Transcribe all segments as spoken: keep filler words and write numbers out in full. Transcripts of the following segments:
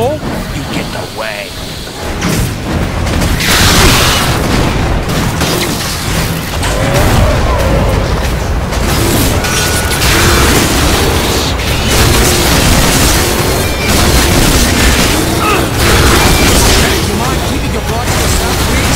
know, you get the way. You mind keeping your blood to yourself, please?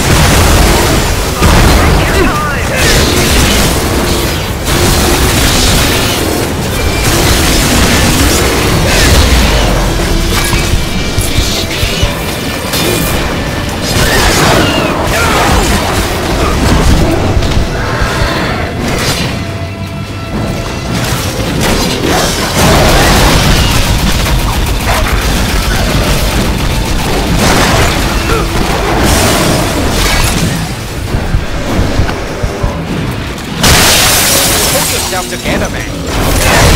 Pull yourself together, man.